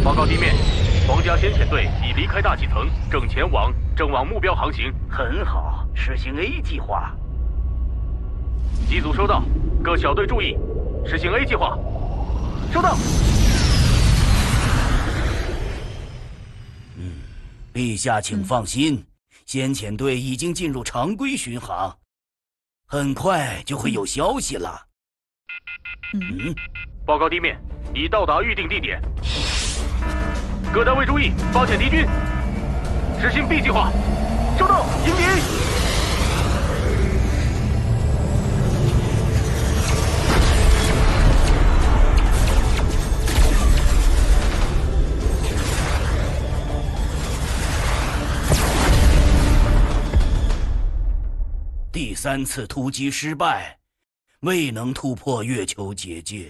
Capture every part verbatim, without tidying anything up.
报告地面，皇家先遣队已离开大气层，正前往正往目标航行。 很好，实行 A 计划。 机组收到，各小队注意，实行 A 计划。收到。 嗯，陛下请放心，先遣队已经进入常规巡航，很快就会有消息了。嗯， 报告地面，已到达预定地点。各单位注意，发现敌军。实行 B 计划。收到，迎敌。 第三次突击失败，未能突破月球结界。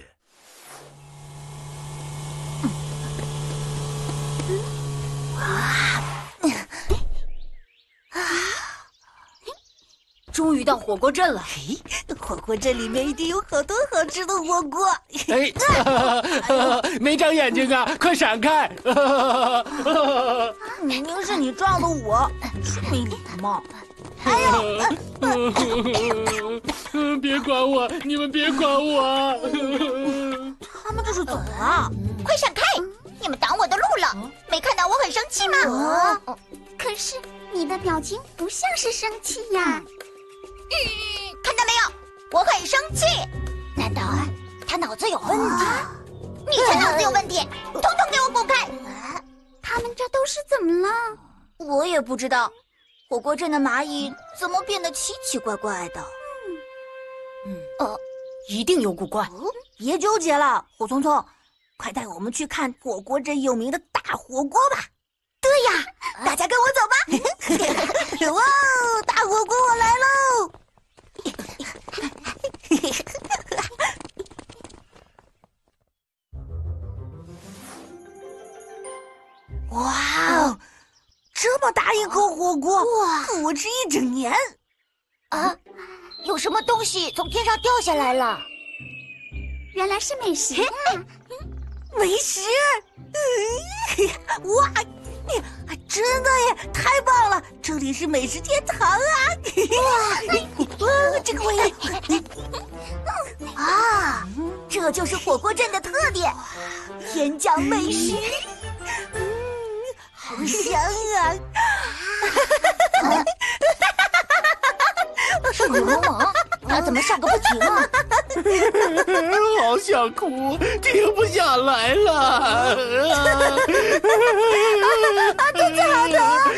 终于到火锅镇了。 嘿，火锅镇里面一定有好多好吃的火锅。 哎，没长眼睛啊！快闪开！ 明明是你撞的我，真没礼貌。哎呦！别管我，你们别管我！ 他们这是怎么了？ 快闪开！你们挡我的路了，没看到我很生气吗？ 哦， 可是你的表情不像是生气呀。嗯，看到没有？我很生气。难道他脑子有问题？你才脑子有问题！统统给我滚开！他们这都是怎么了？ 我也不知道。火锅镇的蚂蚁怎么变得奇奇怪怪的？ 嗯，呃，一定有古怪。 别纠结了，火聪聪，快带我们去看火锅镇有名的大火锅吧！ 对呀，大家跟我走吧！ 哇，大火锅我来喽！哇哦，这么大一口火锅，哇，我吃一整年！ 啊，有什么东西从天上掉下来了？原来是美食啊！ 美食！哇，真的耶，太棒了！这里是美食天堂啊！哇，哇，这个我也啊，这就是火锅镇的特点，天降美食。 好香啊！ 是个流氓，他怎么笑个不停啊？ 好想哭，停不下来了。 肚子好疼！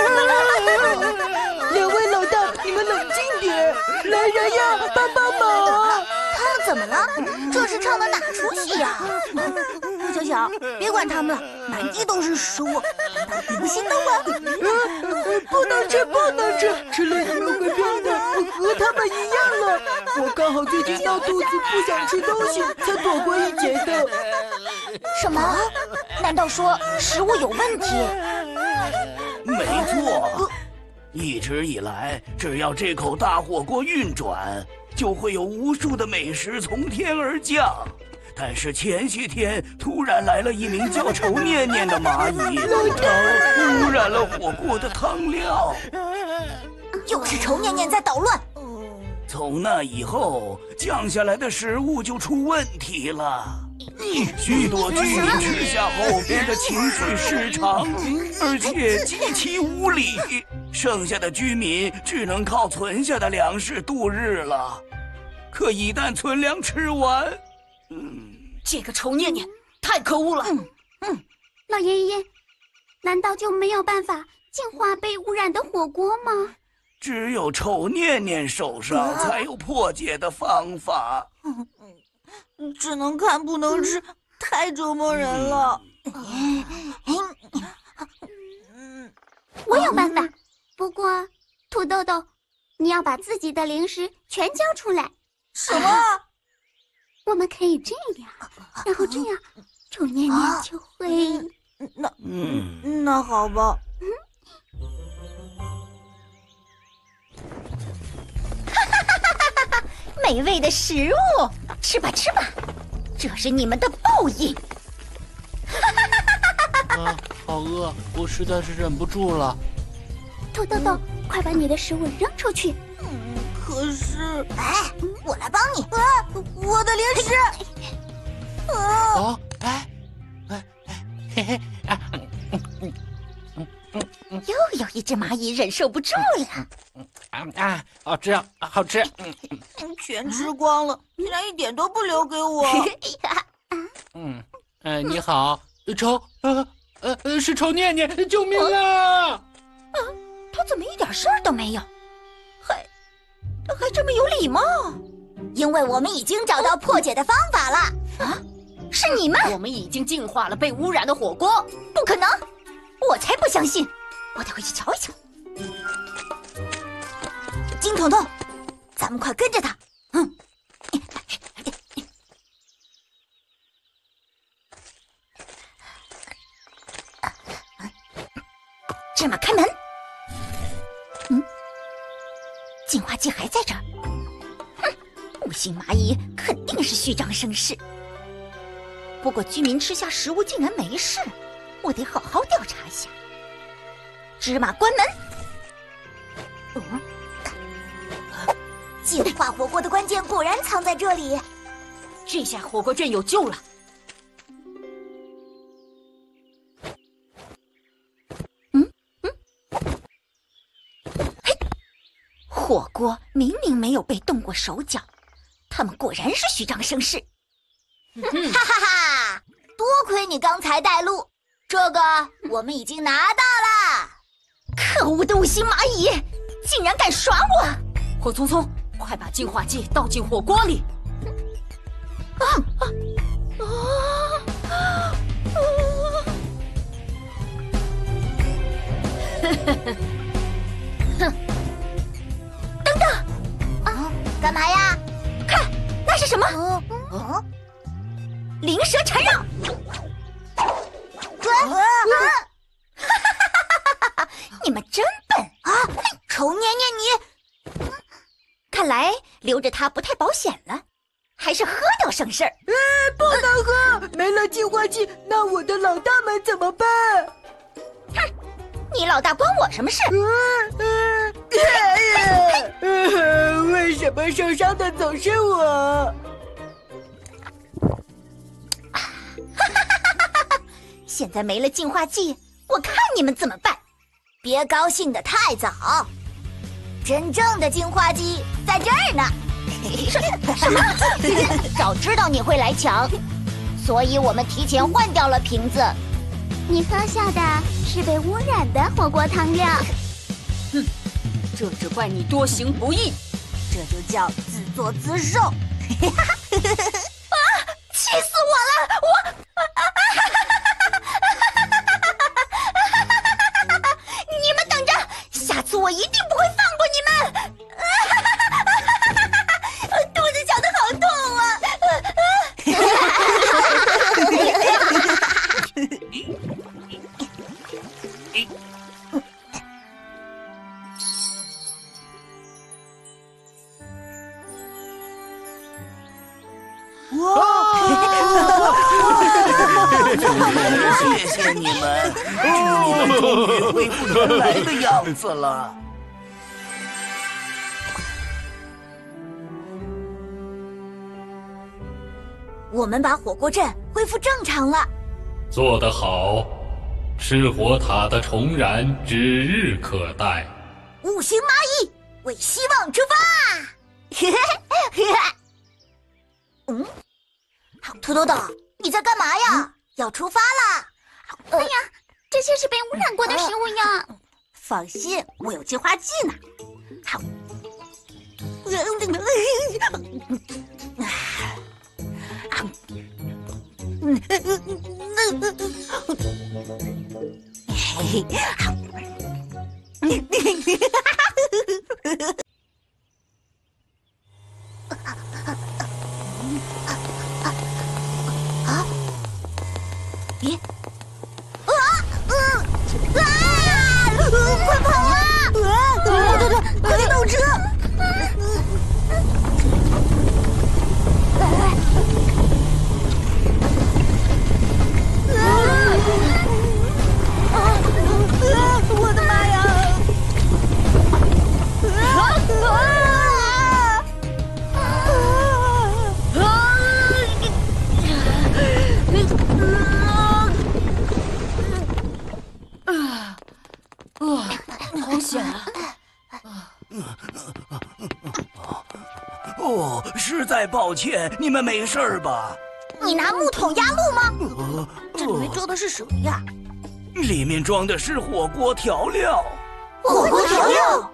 两位老大，你们冷静点！来人呀，帮帮忙！ 他们怎么了？这是唱的哪出戏呀？ 小小，别管他们了，满地都是食物，你不心动吗？ 不能吃，不能吃，吃了你们会变得和他们一样了。我刚好最近闹肚子，不想吃东西，才躲过一劫的。 什么？难道说食物有问题？ 没错，一直以来，只要这口大火锅运转，就会有无数的美食从天而降。但是前些天突然来了一名叫丑念念的蚂蚁，污染了火锅的汤料。 又是丑念念在捣乱。 从那以后，降下来的食物就出问题了。许多居民吃下后变得情绪失常，而且极其无理。剩下的居民只能靠存下的粮食度日了。可一旦存粮吃完， 嗯，这个丑念念太可恶了。 嗯嗯，老爷爷，难道就没有办法净化被污染的火锅吗？ 只有丑念念手上才有破解的方法。 嗯，只能看不能吃，太折磨人了。 我有办法，不过土豆豆，你要把自己的零食全交出来。 什么？ 我们可以这样，然后这样，丑念念就会…… 那嗯，那好吧。 嗯。哈哈哈哈哈！美味的食物，吃吧吃吧，这是你们的报应！哈哈哈哈哈！ 啊，好饿，我实在是忍不住了。 土豆豆，快把你的食物扔出去！ 嗯，可是， 哎，我来帮你。 啊，我的零食！啊， 哦，哎，哎哎，嘿嘿啊， 又有一只蚂蚁忍受不住了。 啊啊，好吃，好吃。 全吃光了，竟然一点都不留给我。 嗯，呃，你好，丑，呃呃呃，是丑念念，救命啊！ 他怎么一点事儿都没有？还还这么有礼貌？因为我们已经找到破解的方法了。啊，是你们？ 我们已经净化了被污染的火锅。 不可能！我才不相信！我得回去瞧一瞧。金彤彤，咱们快跟着他。嗯。芝麻开门。嗯，净化剂还在这儿。哼，五星蚂蚁肯定是虚张声势。不过居民吃下食物竟然没事，我得好好调查一下。芝麻关门。嗯，净化火锅的关键果然藏在这里。 这下火锅镇有救了。 火锅明明没有被动过手脚，他们果然是虚张声势。哈哈哈！多亏你刚才带路，这个我们已经拿到了。可恶的五星蚂蚁，竟然敢耍我！ 火匆匆，快把净化剂倒进火锅里。 啊啊啊！哼！等等！啊，干嘛呀？看，那是什么？嗯嗯，灵蛇缠绕。啊啊！哈哈哈哈哈！你们真笨啊！丑年年你，看来留着它不太保险了，还是喝掉省事儿。 哎，不能喝，没了净化剂，那我的老大们怎么办？ 哼，你老大关我什么事？ 嗯嗯，哎呀，为什么受伤的总是我？ 现在没了净化剂，我看你们怎么办！别高兴得太早，真正的净化剂在这儿呢。什么？早知道你会来抢，所以我们提前换掉了瓶子。 你喝下的是被污染的火锅汤料。 哼，这只怪你多行不义， 这就叫自作自受。 啊！气死我了！我。你们等着，下次我一定不会放过你们！肚子绞得好痛啊！ 谢谢你们，居民们终于恢复原来的样子了。 我们把火锅镇恢复正常了。 做得好，吃火塔的重燃指日可待。 五行蚂蚁为希望出发！嗯，土豆豆，你在干嘛呀？要出发啦！ 哎呀，这些是被污染过的食物呀！ 放心，我有净化剂呢。好。 啊！咦？啊！嗯啊！快跑啊！啊！对对对，快点倒车！ 啊啊，好险啊！ 哦，实在抱歉，你们没事吧？ 你拿木桶压路吗？ 呃这里面装的是什么呀？ 里面装的是火锅调料。 火锅调料。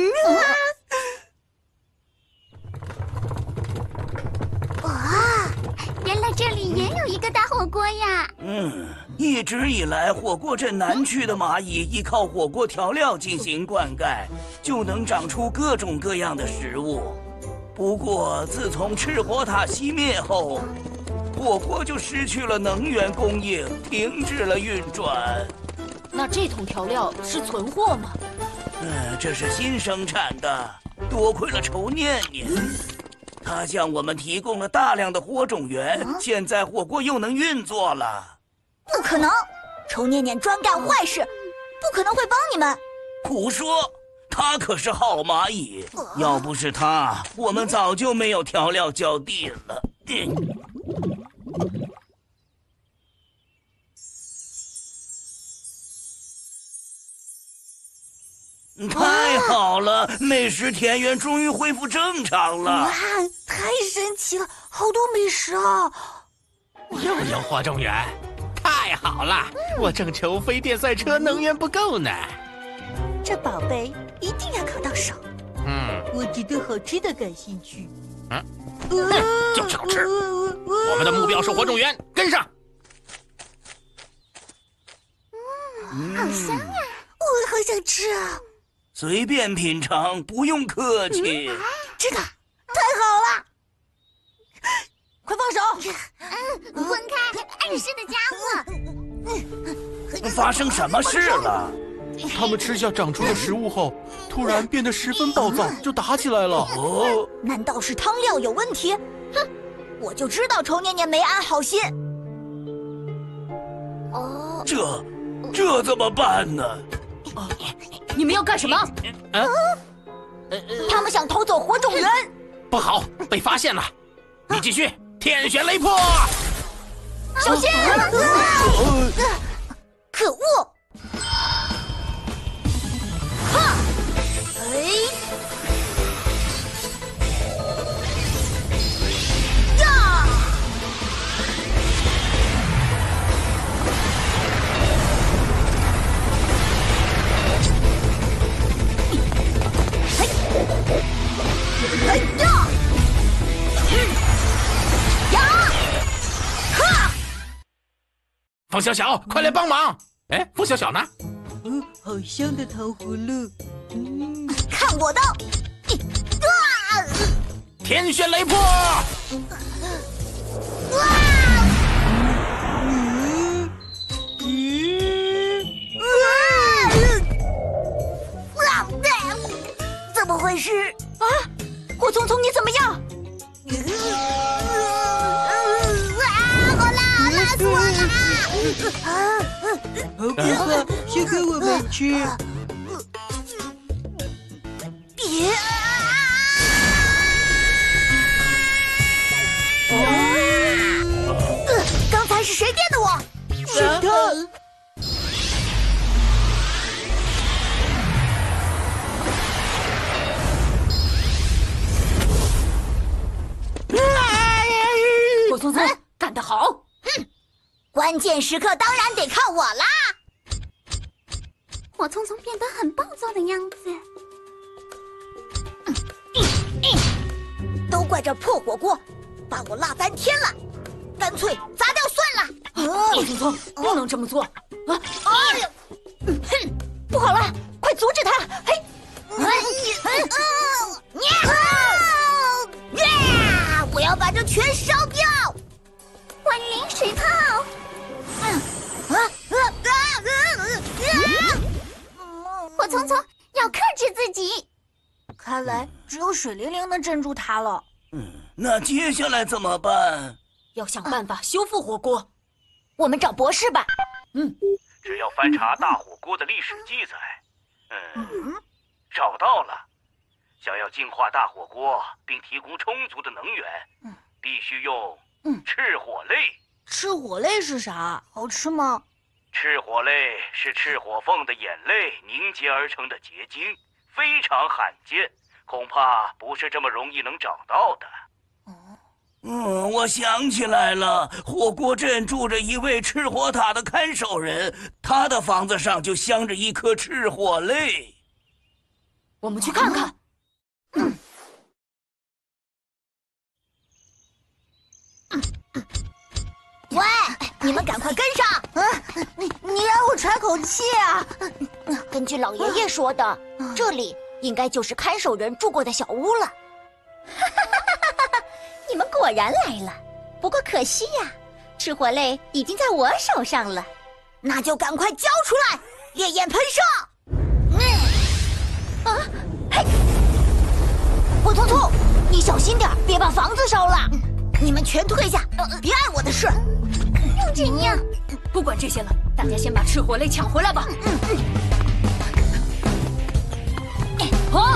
哇，原来这里也有一个大火锅呀！ 嗯，一直以来，火锅镇南区的蚂蚁依靠火锅调料进行灌溉，就能长出各种各样的食物。不过，自从赤火塔熄灭后，火锅就失去了能源供应，停止了运转。 那这桶调料是存货吗？ 嗯，这是新生产的，多亏了仇念念，他向我们提供了大量的火种源，现在火锅又能运作了。 不可能，仇念念专干坏事，不可能会帮你们。 胡说，他可是好蚂蚁，要不是他，我们早就没有调料浇地了。嗯太好了，美食田园终于恢复正常了！ 哇，太神奇了，好多美食啊！ 又有火种源，太好了！我正愁飞电赛车能源不够呢。 这宝贝一定要搞到手。 嗯， 我只对好吃的感兴趣。 嗯，就是好吃。我们的目标是火种源，跟上。 嗯，好香啊！ 我好想吃啊！ 随便品尝，不用客气。 这个太好了！快放手！ 嗯，滚开，碍事的家伙！ 发生什么事了？ 他们吃下长出的食物后，突然变得十分暴躁，就打起来了。 哦， 难道是汤料有问题？哼，我就知道仇念念没安好心。 哦， 这这怎么办呢？ 你们要干什么？ 啊， 他们想偷走火种源。 不好，被发现了！你继续，天旋雷破！ 小心！可恶！哈！哎！呀！哎呀！呀！哈！ 冯小小，快来帮忙！哎，冯小小呢？ 嗯，好香的糖葫芦。嗯， 看我的！啊！ 天旋雷破！ 哇！ 嗯，咦， 啊！怎么回事啊？火聪聪，你怎么样？啊！好辣，好辣死我了！ 好可怕，先给我们吃。 别！刚才是谁电的我？ 是他。 火聪聪，干得好！ 哼，关键时刻当然得看我啦！ 火聪聪变得很暴躁的样子。 都怪这破火锅，把我辣翻天了，干脆砸掉算了。 火聪聪，不能这么做！啊！ 哎呀，哼，不好了，快阻止他！嘿，哎，呀！我要把这全烧掉！ 万灵水炮！ 啊啊啊！ 火聪聪要克制自己。 看来只有水灵灵能镇住他了。 嗯，那接下来怎么办？ 要想办法修复火锅。 我们找博士吧。 嗯， 只要翻查大火锅的历史记载，嗯，找到了。想要净化大火锅并提供充足的能源，必须用赤火泪。 赤火泪是啥？好吃吗？ 赤火泪是赤火凤的眼泪凝结而成的结晶，非常罕见，恐怕不是这么容易能找到的。 嗯，我想起来了，火锅镇住着一位赤火塔的看守人，他的房子上就镶着一颗赤火泪。 我们去看看。嗯。 喂，你们赶快跟上！ 啊，你你让我喘口气啊！ 根据老爷爷说的，这里应该就是看守人住过的小屋了。你们果然来了，不过可惜呀，赤火泪已经在我手上了。那就赶快交出来，烈焰喷射！嗯，啊，嘿，火匆匆，你小心点，别把房子烧了。你们全退下，别碍我的事。又怎样？ 不管这些了，大家先把赤火泪抢回来吧。嗯嗯。啊！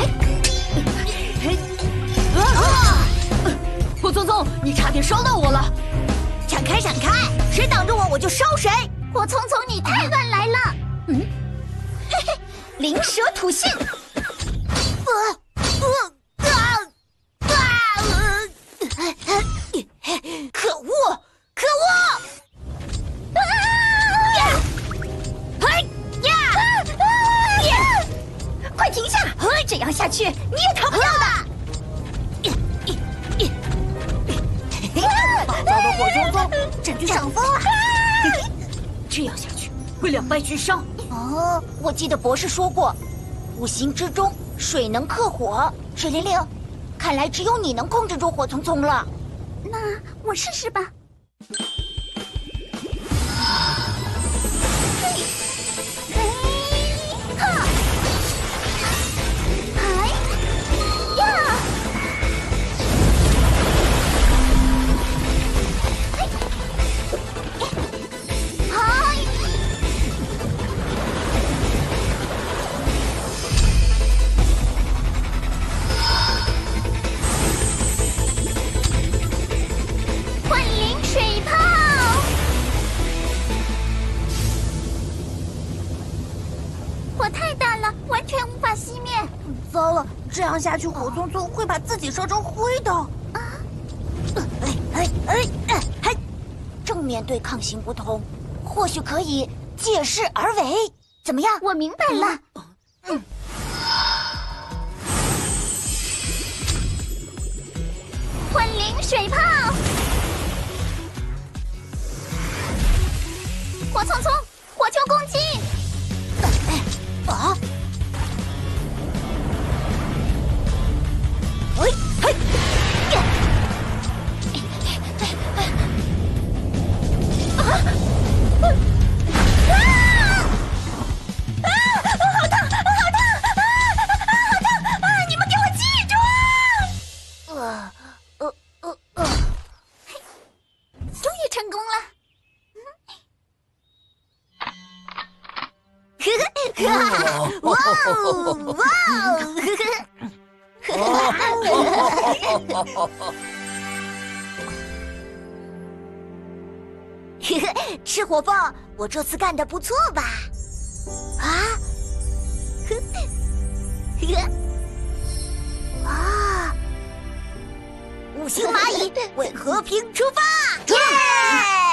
啊！火匆匆，你差点烧到我了！ 闪开，闪开！谁挡着我，我就烧谁！火匆匆，你太晚来了。嗯，嘿嘿，灵蛇吐信。啊啊啊啊！可恶！可恶！啊！哎呀！呀！快停下！这样下去你也逃不掉的。 暴躁的火匆匆占据上风了。 这样下去会两败俱伤。 哦，我记得博士说过，五行之中水能克火。水灵灵，看来只有你能控制住火匆匆了。 那我试试吧。 糟了，这样下去，火匆匆会把自己烧成灰的。啊！ 哎哎哎哎哎！正面对抗行不通，或许可以借势而为。怎么样？ 我明白了。 嗯。 幻灵水炮！火匆匆，火球攻击！ 哎啊！喂，嘿，呀！啊！啊！啊！好烫，好烫！啊！好烫！啊！你们给我记住！呃，呃，呃，呃， 终于成功了！ 呵呵，哇哦，哇哦！呵呵，赤火凤，我这次干得不错吧？啊！呵呵，啊！五星蚂蚁为和平出发！耶！